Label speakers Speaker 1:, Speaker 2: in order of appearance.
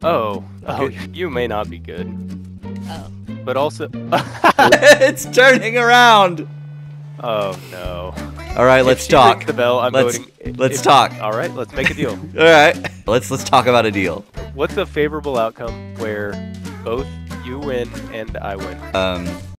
Speaker 1: Oh, you may not be good.
Speaker 2: Oh.
Speaker 1: But also...
Speaker 3: It's turning around!
Speaker 1: Oh, no.
Speaker 3: Alright, let's talk.
Speaker 1: Rings the bell, I'm voting.
Speaker 3: Let's talk.
Speaker 1: Alright, let's make a deal.
Speaker 3: Alright, let's talk about a deal.
Speaker 1: What's a favorable outcome where both you win and I win?